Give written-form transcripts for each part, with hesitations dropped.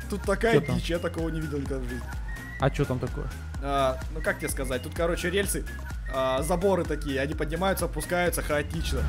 Тут такая Чё там? дичь, я такого не видел никогда в жизни. А что там такое? Ну как тебе сказать, тут, короче, рельсы, заборы такие, они поднимаются, опускаются хаотично.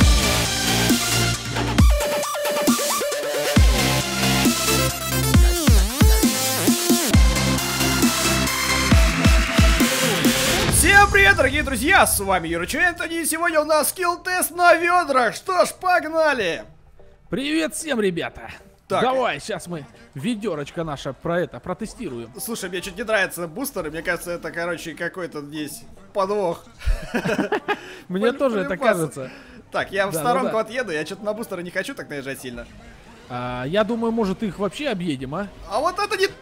Всем привет, дорогие друзья, с вами Юрочу Энтони, и сегодня у нас скилл-тест на ведрах. Что ж, погнали! Привет всем, ребята! Так. Давай, сейчас мы ведерочко наше протестируем. Слушай, мне чуть не нравятся бустеры, мне кажется, это, короче, какой-то здесь подвох. Мне тоже это кажется. Так, я в Да, сторонку да. отъеду, я что-то на бустеры не хочу так наезжать сильно. Я думаю, может, их вообще объедем, а? А вот это не...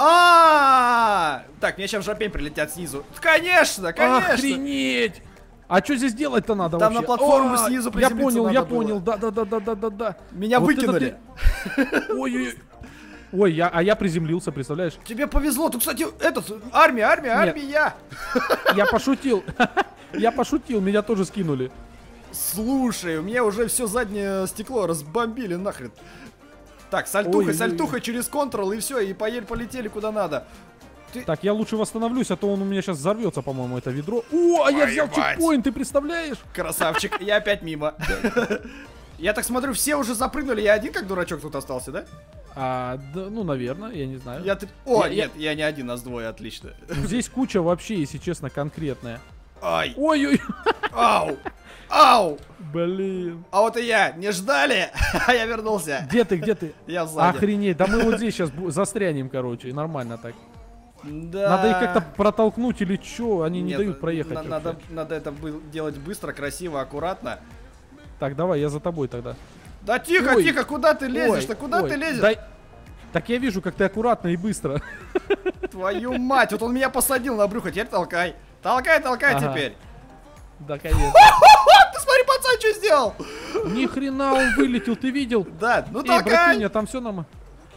Так, мне сейчас жопень прилетят снизу. Конечно, конечно! Охренеть! А что здесь делать-то надо Там вообще? на платформу А, снизу Я приземлиться понял, я надо было. понял. Да. Меня Вот это выкинули. Ой-ой-ой. Ой, я приземлился, представляешь? Тебе повезло, тут, кстати, армия! Я пошутил. Я пошутил, меня тоже скинули. Слушай, у меня уже все заднее стекло разбомбили нахрен. Так, Ой-ой-ой. сальтухой через контрол и все, и полетели куда надо. Так, я лучше восстановлюсь, а то он у меня сейчас взорвется, по-моему, это ведро. О, а я взял Твою мать. чекпоинт, ты представляешь? Красавчик, я опять мимо. Я так смотрю, все уже запрыгнули, я один как дурачок тут остался, да? Да, ну, наверное, я не знаю. Нет, я не один, нас двое, отлично. Здесь куча вообще, если честно, конкретная. Ай, Ой-ой, ау! блин. А вот и я, не ждали, а я вернулся. Где ты? Я сзади. Охренеть, да мы вот здесь сейчас застрянем, короче, и нормально так. Да. Надо их как-то протолкнуть или что, они не Нет, дают проехать. надо это делать быстро, красиво, аккуратно. Так, давай, я за тобой тогда. Да тихо, Ой. тихо, куда ты лезешь-то? Ой, Куда ой, ты лезешь? дай- Так я вижу, как ты аккуратно и быстро. Твою мать, вот он меня посадил на брюхо, теперь толкай. Толкай Ага. теперь. Да, конечно. Ты смотри, пацан, что сделал? Ни хрена он вылетел, ты видел? Да, ну Эй, толкай. братиня, там все нормально.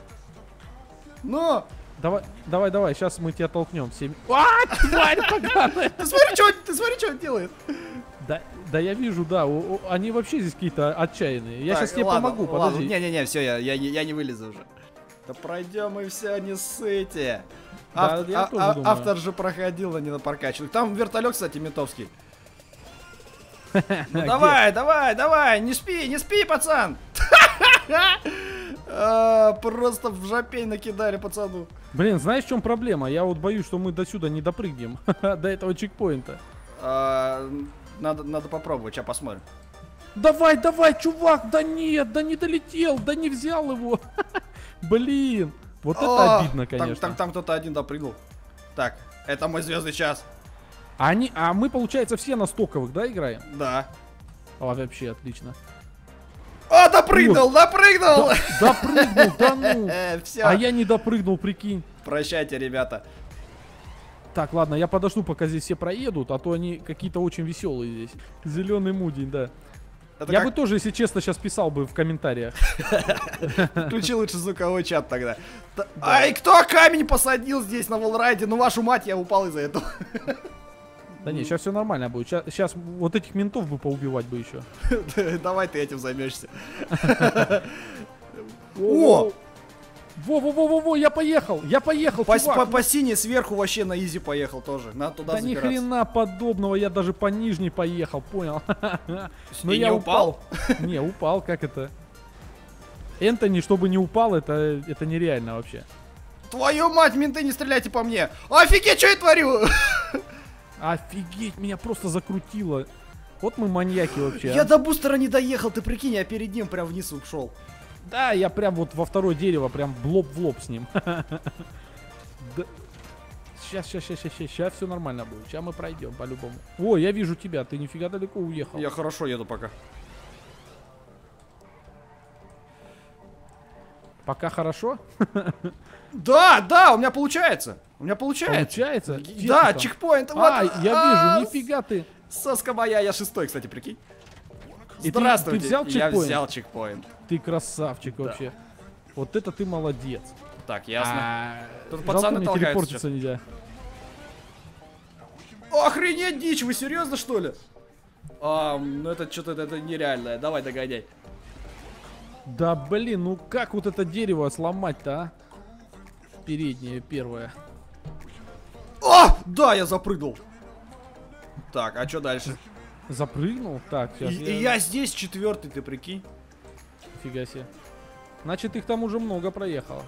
Ну, Давай, сейчас мы тебя толкнем всеми. Тварь поганая! ты смотри, что он делает. Да, я вижу, да, они вообще здесь какие-то отчаянные. Я Так, сейчас тебе ладно, помогу, ладно. подожди. Не-не-не, все, я не вылезу уже. Да пройдем и все, не ссыте. Да, я тоже думаю. Автор же проходил, а не на прокачанных. Там вертолет, кстати, ментовский. Ну давай, не спи, пацан. Просто в жопей накидали пацану. Блин, знаешь, в чем проблема? Я вот боюсь, что мы до сюда не допрыгнем. До этого чекпоинта. Надо попробовать, сейчас посмотрим. Давай, чувак, да нет, да не долетел, да не взял его. Блин, вот это обидно, конечно. Там кто-то один допрыгнул. Так, это мой звездный час. А мы, получается, все на стоковых, да, играем? Да. Вообще отлично. Допрыгнул! Допрыгнул, да ну. Все. А я не допрыгнул, прикинь. Прощайте, ребята. Так, ладно, я подожду, пока здесь все проедут, а то они какие-то очень веселые здесь. Зеленый мудень, да. Это Я как- бы тоже, если честно, сейчас писал бы в комментариях. Включи лучше звуковой чат тогда. Ай, кто камень посадил здесь на волрайде? Ну вашу мать, я упал из-за этого. Да не, сейчас все нормально будет. Сейчас вот этих ментов бы поубивать бы еще. Давай ты этим займешься. О! Во, я поехал, чувак. По синей сверху вообще на изи поехал тоже. Надо туда Да ни забираться. хрена подобного, я даже по нижней поехал, понял? Но И я не упал? Не, упал, как это? Энтони, чтобы не упал, это нереально вообще. Твою мать, менты, не стреляйте по мне. Офигеть, что я творю? Офигеть, меня просто закрутило. Вот мы маньяки вообще. Я до бустера не доехал, ты прикинь, я перед ним прям вниз ушел. Да, я прям вот во второе дерево, прям лоб в лоб с ним. Сейчас все нормально будет. Сейчас мы пройдем по-любому. О, я вижу тебя, ты нифига далеко уехал. Я хорошо еду пока. Пока хорошо? Да, у меня получается. Получается? Где Да, ты там? чекпоинт. Вот. Я вижу, нифига ты. Соска моя, я 6-й, кстати, прикинь. И Здравствуйте. ты взял Я чекпоинт? взял чекпоинт. Ты красавчик Да. вообще. Вот это ты молодец. Так, ясно. Тут Жалко, пацаны мне толкаются телепортиться нельзя. Охренеть, дичь, вы серьезно, что ли? Ну это что-то это нереальное. Давай, догоняй. Да блин, ну как вот это дерево сломать-то, а? передняя, первая. О, да, я запрыгнул. Так, а что дальше? Запрыгнул? Так, сейчас И я здесь четвертый, ты прикинь. Фига себе. Значит, их там уже много проехало.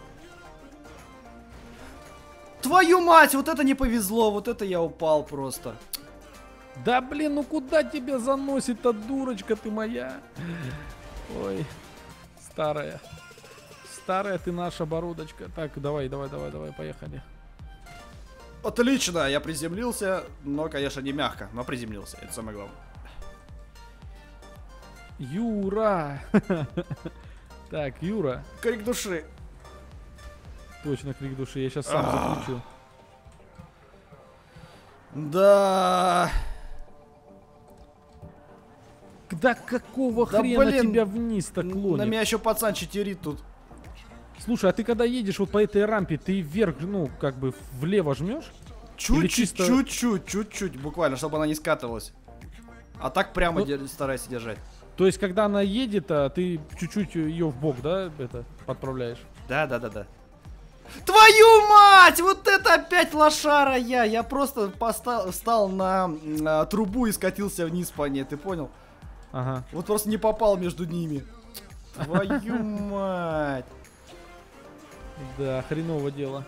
Твою мать, вот это не повезло, вот это я упал просто. Да блин, ну куда тебя заносит-то, дурочка ты моя? Ой, старая. Старая ты наша бородочка. Так, давай, поехали. Отлично, я приземлился, но, конечно, не мягко, но приземлился, это самое главное. Юра! Так, Юра. Крик души. Точно крик души, я сейчас сам заключу. Да. Да какого Да хрена блин, тебя вниз-то На клонит? меня еще пацан читерит тут. Слушай, а ты когда едешь вот по этой рампе, ты вверх, ну, как бы влево жмешь? Или чисто- Чуть-чуть, буквально, чтобы она не скатывалась. А так прямо старайся держать. То есть, когда она едет, а ты чуть-чуть ее в бок, да, это, подправляешь? Да. Твою мать! Вот это опять лошара я! Я просто встал на трубу и скатился вниз по ней, ты понял? Ага. Вот просто не попал между ними. Твою мать! Да, хреново дело.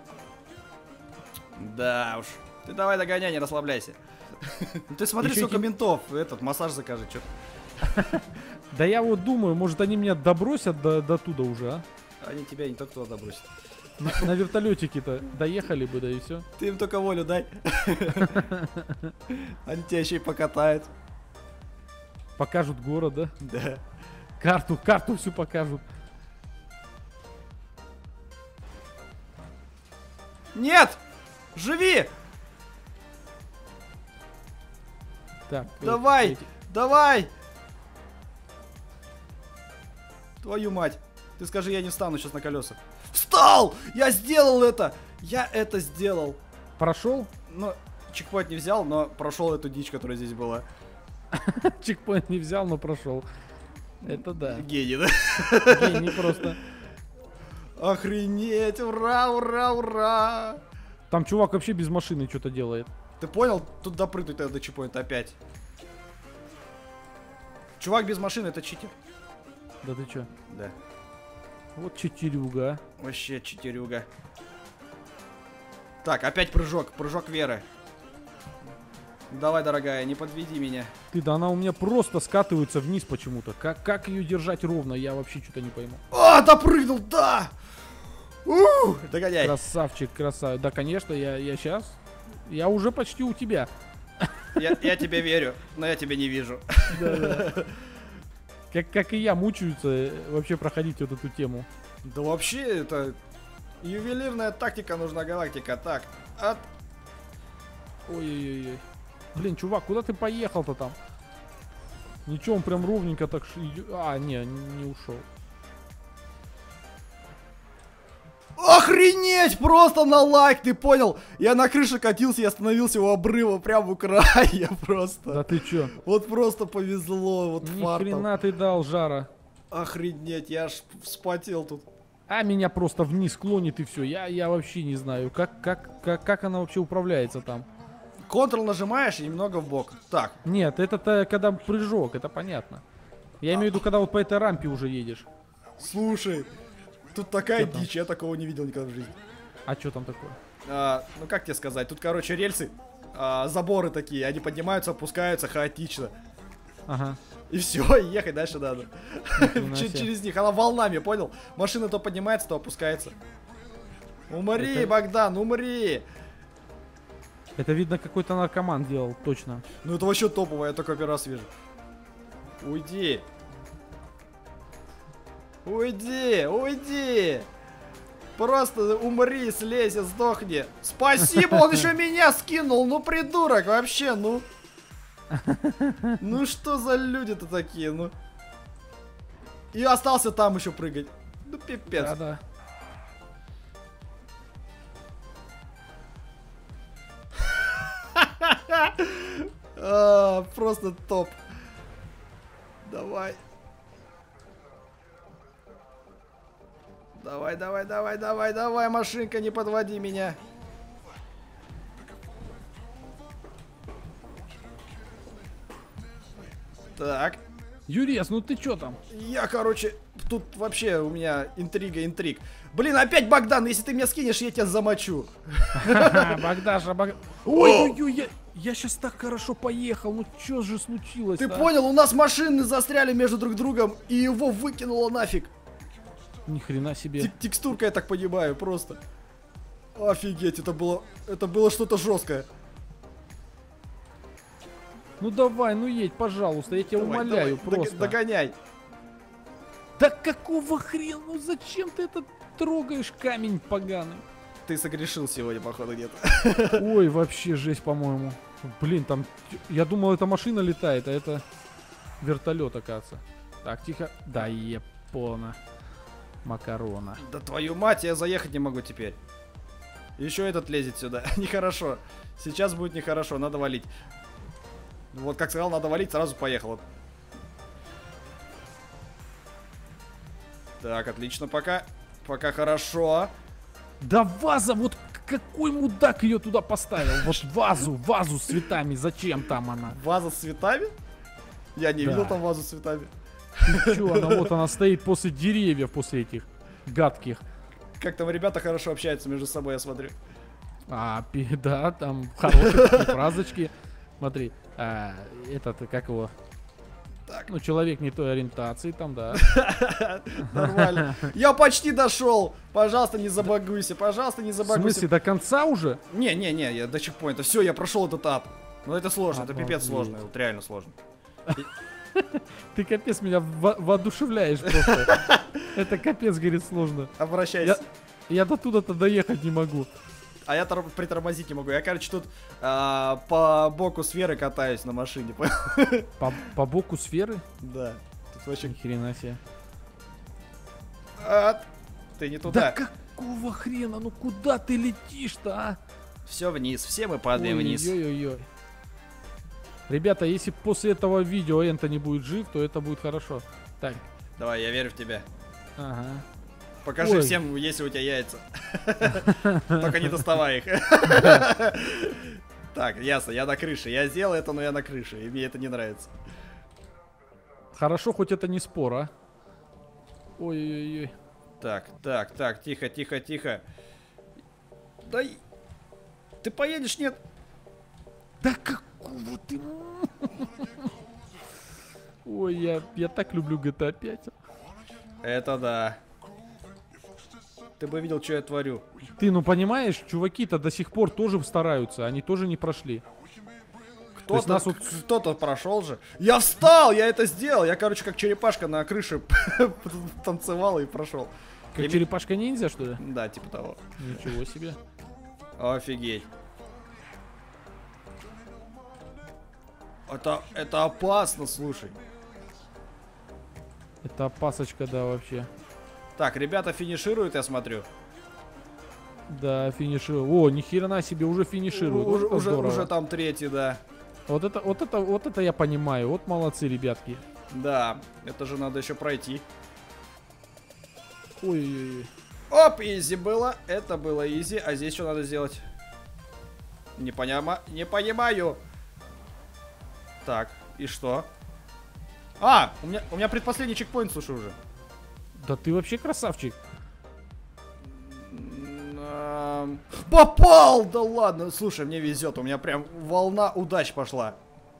Да уж. Ты давай догоняй, не расслабляйся. Ты смотри, Еще сколько эти- ментов. Этот, массаж закажи, что. Да я вот думаю, может они меня добросят до туда уже, а? Они тебя не только туда добросят. На вертолетике-то доехали бы, да и все. Ты им только волю дай. Они тебя еще и покатают. Покажут город, да? Да. Карту всю покажут. Нет! Живи! Так. Давай! Давай! Твою мать. Ты скажи, я не встану сейчас на колесах. Встал! Я сделал это! Я это сделал. Прошел? Ну, чекпоинт не взял, но прошел эту дичь, которая здесь была. Чекпоинт не взял, но прошел. Это да. Гений, да? Гений просто. Охренеть! Ура, ура, ура! Там чувак вообще без машины что-то делает. Ты понял? Тут допрыгнуть надо до чекпоинта опять. Чувак без машины — это читер. Да ты чё? Да. Вот читерюга. Вообще читерюга. Так, опять прыжок. Прыжок веры. Давай, дорогая, не подведи меня. Ты, да она у меня просто скатывается вниз почему-то. Как ее держать ровно, я вообще что-то не пойму. А, допрыгнул, да! Догоняй. Красавчик, красавчик. Да, конечно, я сейчас. Я уже почти у тебя. Я тебе верю, но я тебя не вижу. Как и я, мучаются вообще проходить вот эту тему. Да вообще, это ювелирная тактика нужна, галактика. Так, от... Ой-ой-ой. Блин, чувак, куда ты поехал-то там? Ничего, он прям ровненько так... А, не ушел. Охренеть! Просто на лайк, ты понял? Я на крыше катился и остановился у обрыва прямо у края просто. Да ты чё? Вот просто повезло, вот Ни фартом. хрена ты дал, жара. Охренеть, я аж вспотел тут. А меня просто вниз клонит и все. Я вообще не знаю, как она вообще управляется там. Ctrl нажимаешь и немного в бок. Так, Нет, это когда прыжок, это понятно. Я имею в виду, когда вот по этой рампе уже едешь. слушай, тут такая Чё там? дичь, я такого не видел никогда в жизни. А что там такое? Ну как тебе сказать, тут, короче, рельсы, заборы такие, они поднимаются, опускаются хаотично. Ага. И все, и ехать дальше надо. Нихрена себе. Через них, она волнами, понял? Машина то поднимается, то опускается. Умри, Это- Богдан, умри! Это видно, какой-то наркоман делал, точно. Ну это вообще топово, я только первый раз вижу. Уйди. Уйди, уйди. Просто умри, слезь и сдохни. Спасибо, он еще меня скинул. Ну придурок вообще, ну. Ну что за люди-то такие, ну. И остался там еще прыгать. Ну пипец. Да-да. Просто топ. Давай. Давай, давай, давай, давай, давай, машинка, не подводи меня. Так. Юрес, ну ты чё там? Я, короче, тут вообще у меня интриг. Блин, опять Богдан, если ты меня скинешь, я тебя замочу. Богдаша, Ой, я сейчас так хорошо поехал, ну чё же случилось? Ты понял, у нас машины застряли между друг другом, и его выкинуло нафиг. Ни хрена себе. Текстурка, я так понимаю, просто. Офигеть, это было что-то жесткое. Ну давай, ну едь, пожалуйста, я тебя умоляю, просто. Догоняй. Да какого хрена? Ну зачем ты это трогаешь, камень поганый? Ты согрешил сегодня, походу, где-то. Ой, вообще жесть, по-моему. Блин, там... Я думал, это машина летает, а это вертолет, оказывается. Так, тихо. Да, епона. Макарона. Да твою мать, я заехать не могу теперь. Еще этот лезет сюда. Нехорошо. Сейчас будет нехорошо, надо валить. Вот как сказал, надо валить, сразу поехал. Так, отлично, пока хорошо. Да ваза, вот какой мудак ее туда поставил? Вот вазу с цветами, зачем там она? Ваза с цветами? Я не видел там вазу с цветами. Ты чё, она стоит после деревьев, после этих гадких. Как там ребята хорошо общаются между собой, я смотрю. Да, там хорошие такие фразочки. Смотри, этот, как его? Так. Ну, человек не той ориентации там, да. Нормально. Я почти дошел. Пожалуйста, не забагуйся. Пожалуйста, не В забагуйся. смысле, до конца уже? Не, я до чекпоинта. Все, я прошел этот ад. Но это сложно, это пипец сложно. Вот реально сложно. Ты капец меня воодушевляешь просто. Это капец, говорит, сложно. Обращайся. Я до туда-то доехать не могу. А я притормозить не могу. Я, короче, тут по боку сферы катаюсь на машине. По боку сферы? Да. Тут вообще... Ни хрена себе. Ты не туда. Да какого хрена? Ну куда ты летишь-то, а? Все вниз. Все мы падаем вниз. Ой-ой-ой. Ребята, если после этого видео Энтони будет жив, то это будет хорошо. Так. Давай, я верю в тебя. Ага. Покажи всем, если у тебя яйца. Только не доставай их. Так, ясно, я на крыше. Я сделал это, но я на крыше. И мне это не нравится. Хорошо, хоть это не спор, а? Ой-ой-ой. Так, тихо. Да ты поедешь, нет? Да какого ты... Ой, я так люблю GTA 5. Это да. Ты бы видел, что я творю. Ты, ну понимаешь, чуваки-то до сих пор тоже стараются, они тоже не прошли. Кто-то прошел же. Я встал, я это сделал. Я, короче, как черепашка на крыше танцевал и прошел. Как черепашка-ниндзя, что ли? Да, типа того. Ничего себе. Офигеть. Это опасно, слушай. Это опасочка, да, вообще. Так, ребята финишируют, я смотрю. Да, финишируют. О, ни хрена себе, уже финишируют. Уже там третий, да. Вот это я понимаю. Вот молодцы, ребятки. Да, это же надо еще пройти. Ой-ой-ой. Оп, изи было. Это было изи. А здесь что надо сделать? Не понимаю. Так, и что? У меня предпоследний чекпоинт, слушай, уже. Да ты вообще красавчик. Попал! Да ладно, слушай, мне везет. У меня прям волна удач пошла.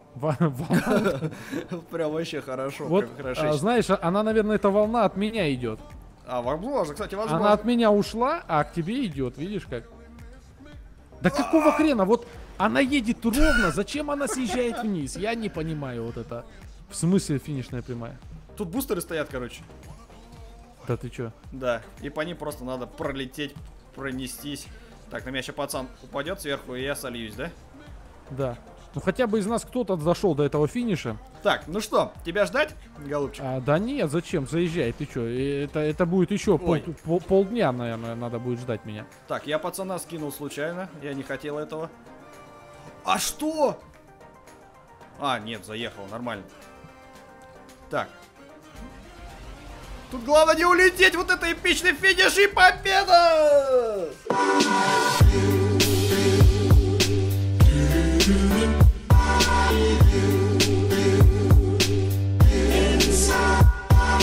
Прям вообще хорошо. Вот, знаешь, она, наверное, эта волна от меня идет. Возможно, кстати, возможно. Она от меня ушла, а к тебе идет, видишь как? Да какого хрена? Вот она едет ровно, зачем она съезжает вниз? Я не понимаю вот это. В смысле финишная прямая? Тут бустеры стоят, короче. Да ты чё? Да, и по ним просто надо пролететь, пронестись. Так, на меня сейчас пацан упадет сверху, и я сольюсь, да? Да. Ну хотя бы из нас кто-то дошел до этого финиша. Так, ну что, тебя ждать, голубчик? Да нет, зачем? Заезжай, ты чё? Это будет еще полдня, наверное, надо будет ждать меня. Так, я пацана скинул случайно, я не хотел этого. А что? Нет, заехал, нормально. Так. Тут главное не улететь. Вот это эпичный финиш и победа!